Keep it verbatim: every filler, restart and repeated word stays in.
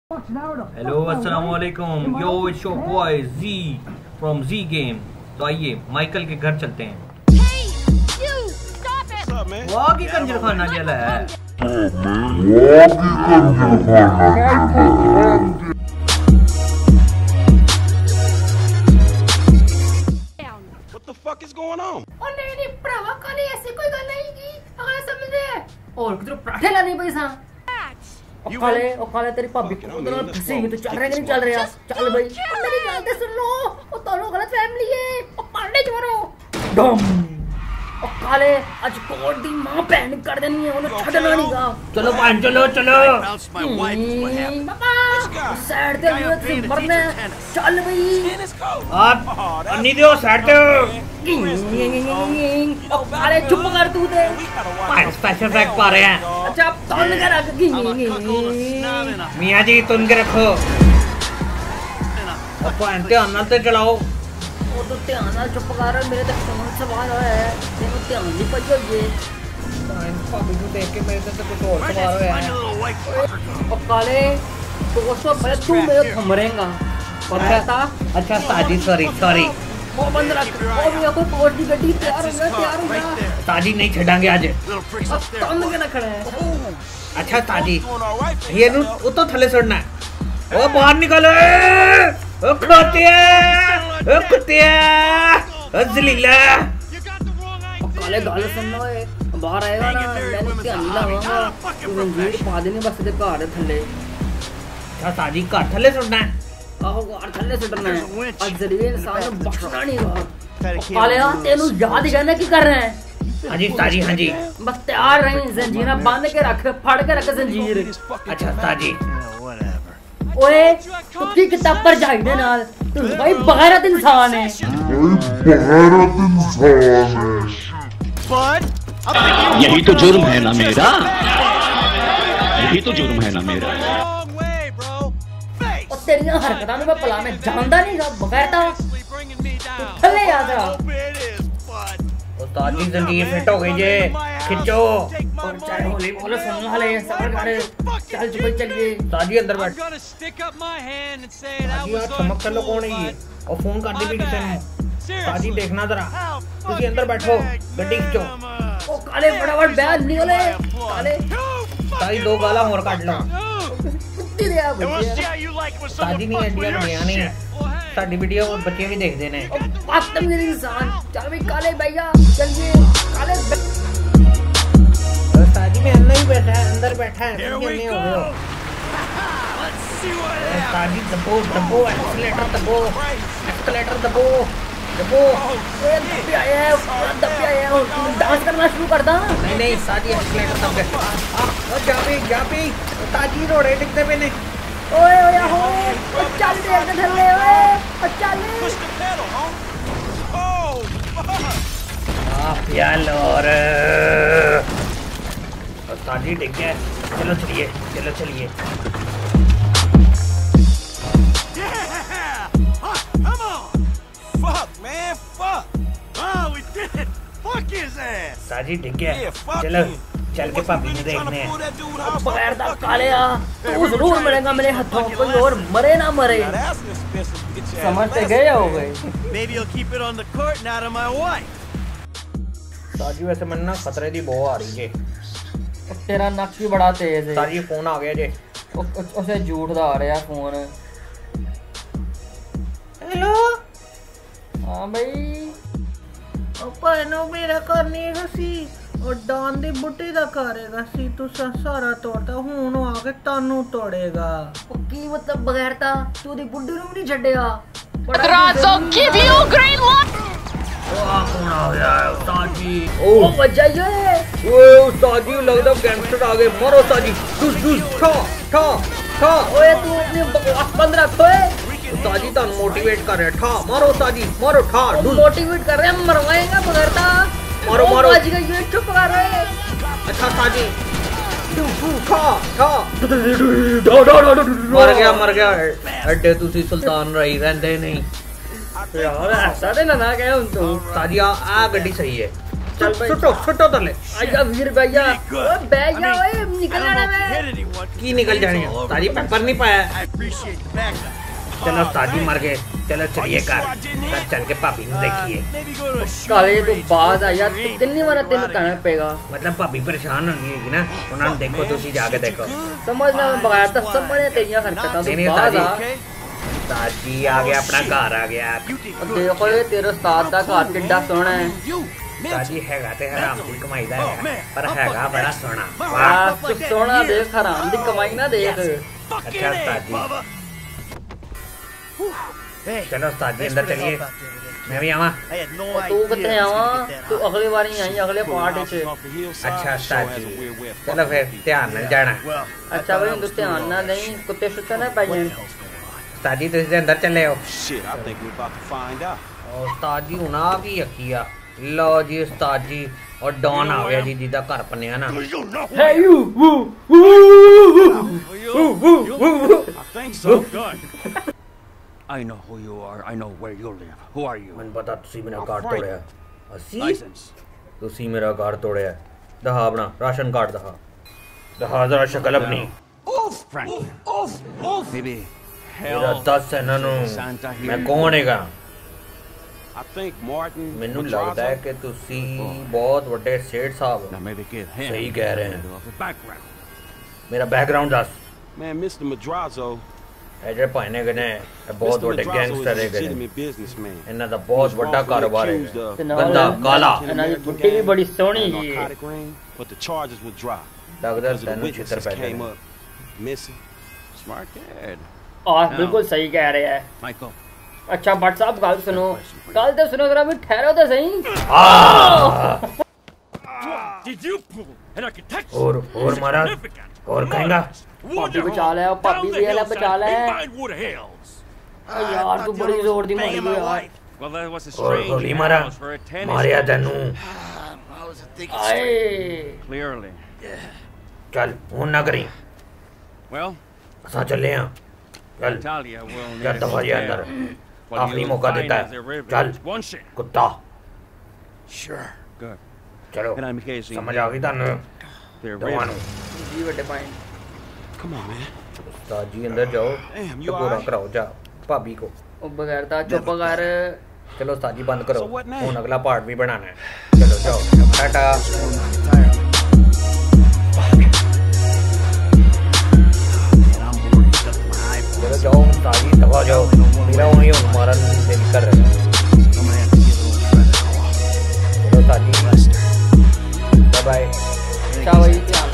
Hello अस्सलाम वालेकुम, yo it's your boy G from G game. तो आइए माइकल के घर चलते हैं। वाह की कंजर खाना जला है। What the fuck is going on? और नहीं नहीं प्रवा कल ऐसी कोई गल नहीं की अगर समझे और किधर पराठे लाने पैसा और काले और काले तेरी भाभी को उधर फंसी हुई तो चल रहा है कि नहीं चल रहा चल भाई मेरी गल तो सुन लो वो दोनों गलत फैमिली है और पांडे छोरो डम और काले आज कोट दी मां बहन कर देनी है उन्हें छड़ना नहीं का चलो पांच चलो चलो पापा साइड दे मुझे मरने चल भाई आप अन्नी दियो साइड दे और काले चुप कर तू दे स्पेशल फैक्ट पा रहे हैं। अच्छा आप तोड़ के रख मियां जी तुन के रखो और पांच ध्यान नाल ते चलाओ। वो तो ध्यान नाल चुप कर मेरे तक समझ सवाल है तेरे ध्यान नहीं पई होई भाभी को देख के मेरे से कुछ और सवाल होया है। और काले तो वो सब मैं तू मेरे थमरेगा और कहता अच्छा साजी सॉरी सॉरी वो बंद रख और मेरे को कोट की गड्डी तैयार हो गया तैयार हो गया साजी नहीं छड़ांगे आज। तोड़ के रखना है। अच्छा साजी ये नु वो तो थले छोड़ना है। ओ बाहर निकलो ओ खोतिया ओ कुतिया ओ जलीला काले गाल सुनना है बाहर आएगा ना मैंने ध्यान नहीं लगाऊंगा तू रंजीत पा देने बस ते घर थल्ले अच्छा साजी घर थले छोड़ना है। आहो घर थल्ले सुटना है आज जरिए इंसान को बख्शना नहीं होगा। काले हां तेनु याद जाने की कर रहे हैं। हां जी साजी हां जी बस तैयार रही जंजीरा बांध के रख फाड़ के रख जंजीर। अच्छा साजी ओए तू की किताब पर जाई दे नाल तू भाई बगैरत इंसान है बगैरत इंसान है। यही तो जुर्म है ना मेरा, यही तो जुर्म है ना मेरा। और तेरियां हरकतां नु मैं भला मैं जानदा नहीं गा बगैरता थल्ले आ जा। ताजी जंजीर फिट हो गई जे खिंचो और चाहे होली बोलो सुन वाले सबर कर चल चुप चलिए ताजी अंदर बैठ। ताजी यार चमक कर लो कौन है ये और फोन कर दे भी किसी ने। ताजी देखना जरा तुसी अंदर बैठो गड्डी खिंचो। ओ काले फटाफट बैठ निकले काले ताजी दो गाला और काट लो। कुत्ती दे आ भैया ताजी नहीं इंडिया बढ़िया नहीं साडी वीडियो बच्चे भी देखते ने। बदतमीज इंसान चल भाई काले भैया चलिए काले ताजी में अंदर ही बैठा है अंदर बैठा है तुम नहीं हो गए हो। ताजी दबो दबो एक्सीलेटर दबो एक्सीलेटर दबो दबो ए दबे आया है दबे आया है तू डांस करना शुरू कर दा। नहीं नहीं ताजी एक्सीलेटर दब गया। ओ जा भी जा भी ताजी रोड़े टिकते पे ने। ओए ओए हो चल दे के थल्ले ओए चल आ प्याल और ताजी डिग गया। चलो चलिए चलो चलिए ताजी डिग गया। चलो चल के भाभी ने देखने हैं। बगैर दा काले आ तू जरूर मरेगा मेरे हाथों कोई और मरे ना मरे समझते गए हो गए। ताजी वैसे मन ना खतरे दी बो आ रही है। तेरा नक भी बड़ा तेज है। ताजी फोन आ गया जे उसे झूठ दा आ रहा फोन। हेलो हां भाई ਭੈਣੋ ਮੇਰਾ ਘਰ ਨਹੀਂ ਹੈਗਾ ਸੀ ਉਹ ਡਾਨ ਦੀ ਬੁੱਢੀ ਦਾ ਘਰ ਹੈਗਾ ਸੀ ਤੂੰ ਸਾਰਾ ਤੋੜਦਾ ਹੁਣ ਆ ਕੇ ਤਾਨੂੰ ਤੋੜੇਗਾ। ਉਹ ਕੀ ਮਤਲਬ ਬਗੈਰਤਾ ਤੂੰ ਦੀ ਬੁੱਢੀ ਨੂੰ ਨਹੀਂ ਛੱਡਿਆ। Razzo give you green light। वाह कौन आ गया है ताजी। ओ बजाइए ओ ताजी लगता गैंगस्टर आ गए। मारो ताजी दुस दुस ठा ठा ठा। ओए तू अपनी बकवास बंद रख ओए ताजी तान मोटिवेट कर रहे ठा मारो ताजी मारो ठा तू मोटिवेट कर रहे हैं मरवाएगा बगैरता मारो मारो आज का ये चुप कर रहे। अच्छा ताजी ठा ठा मर गया मर गया अड्डे तुसी सुल्तान रही रहंदे नहीं यार ऐसा ते ना ना कहे हुन तू ताजी आ गड्डी सही है चल भाई छुटो छुटो तले आजा वीर भैया ओए भैया ओए निकल जाना मैं की निकल जाने ताजी पेपर नहीं पाया चलो ताजी मर गए चलो चलिए कार घर चल के भाभी को देखिए काले तू बात आ यार दिन नहीं मारा तेन कहना पेगा मतलब भाभी परेशान होगी है ना उन्होंने देखो तुसी जाके देखो समझना बगैर तो समझने तेरियां हरकतां नहीं, तो नहीं, बात आ ताजी आ गया अपना घर आ गया देखो ये तेरे उस्ताद दा घर किड्डा सोहना है ताजी हैगा ते हराम दी कमाई दा है पर हैगा बड़ा सोहना वाह तू सोहना देख हराम दी कमाई ना देख अच्छा ताजी चलो ताजी अंदर चलिए मैं भी आवा तू कितने आवा तू अगली बार ही आई अगले पार्ट च अच्छा ताजी चलो फिर ध्यान नाल जाना अच्छा भाई तू ध्यान ना नहीं कुत्ते शुत्ते ना पाई ताजी तुसी अंदर चले हो Shit, I think we're about to find out. और उस्ताद जी हुन आ की अखिया लो जी उस्ताद जी और डॉन आ गया जी जिदा घर पन्या ना Hey you woo I think so. Good. I know who you are. I know where you live. Who are you? ਮੈਨੂੰ ਪਤਾ ਤੁਸੀਂ ਮੇਰਾ ਕਾਰਡ ਤੋੜਿਆ ਅਸੀਂ License. ਤੁਸੀਂ ਮੇਰਾ ਕਾਰਡ ਤੋੜਿਆ ਦਿਖਾ ਆਪਣਾ ਰਾਸ਼ਨ ਕਾਰਡ ਦਿਖਾ ਦਿਖਾ ਜ਼ਰਾ ਸ਼ਕਲ ਆਪਣੀ Oof, Franklin. Oof, oof. Maybe ਮੇਰਾ hell. ਦੱਸ ਇਹਨਾਂ ਨੂੰ Santa here. ਮੈਂ ਕੌਣ ਹੈਗਾ I think Martin. ਮੈਨੂੰ Madrazo- ਲੱਗਦਾ ਹੈ ਕਿ ਤੁਸੀਂ ਬਹੁਤ ਵੱਡੇ ਸੇਠ ਸਾਹਿਬ Now maybe get him. ਸਹੀ ਕਹਿ ਰਹੇ a ਹੋ little of a background. ਮੇਰਾ ਬੈਕਗ੍ਰਾਉਂਡ ਦੱਸ Man, Mister Madrazo. ਇਹ ਜਿਹੜੇ ਭਾਈ ਨੇ ਗਨੇ ਇਹ ਬਹੁਤ Mister ਵੱਡੇ Madrazo is ਗੈਂਗਸਟਰ a ਹੈਗੇ ਨੇ legitimate businessman. ਇਹਨਾਂ ਦਾ ਬਹੁਤ ਵੱਡਾ ਕਾਰੋਬਾਰ ਹੈ ਤੇ ਨਾਲ ਗੰਦਾ ਕਾਲਾ ਇਹਨਾਂ ਦੀ ਬੁੱਢੀ ਵੀ ਬੜੀ ਸੋਹਣੀ And ਜੀ narcotic ring, but the charges were dropped ਲੱਗਦਾ because of the ਤੈਨੂੰ ਛਿੱਤਰ witnesses ਪੈ came ਗਏ up missing. Smart kid. ਆ ਬਿਲਕੁਲ ਸਹੀ ਕਹਿ ਰਿਹਾ ਹੈ Michael. अच्छा भट्ट साहब गल सुनो गल तो सुनो जरा भी ठहरो तो सही Did you pull an architect? और और महाराज और कहेगा भाभी बचा ले भाभी भी है बचा ले Wood Hills. यार तू बड़ी जोर दी मारी है यार Well, that was a और strange गोली मारा house for a tennis. Maria तेनू आए Clearly. चल फोन ना करी Well, असा चले हैं चल Natalia will need चल a दफा जा अंदर hotel. What आखिरी you'll मौका find देता is a है river. चल It's one shit. कुत्ता Sure. Good. चलो And I'm occasionally समझ आ गई तानू They're दवानू rivers. जी बड़े पॉइंट Come on, man. उस्ताद जी अंदर जाओ Damn, तो you पूरा alright? कराओ जा भाभी को ओ बगैर ता चुप कर चलो उस्ताद जी बंद करो So what now? फोन अगला पार्ट भी बनाना है चलो जाओ टाटा चलो जाओ उस्ताद जी दबा जाओ मेरा वहीं हमारा दिल कर रहा है चलो उस्ताद जी बाय बाय अच्छा भाई ध्यान